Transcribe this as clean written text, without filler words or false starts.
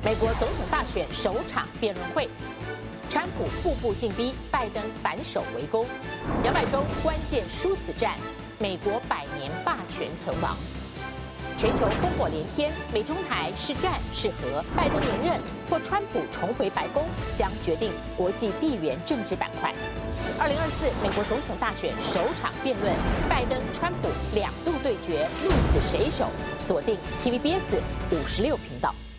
美国总统大选首场辩论会，川普步步进逼，拜登反手围攻，200州关键殊死战，美国100年霸权存亡。全球烽火连天，美中台是战是和，拜登连任或川普重回白宫，将决定国际地缘政治板块。2024美国总统大选首场辩论，拜登、川普2度对决，鹿死谁手？锁定 TVBS 56频道。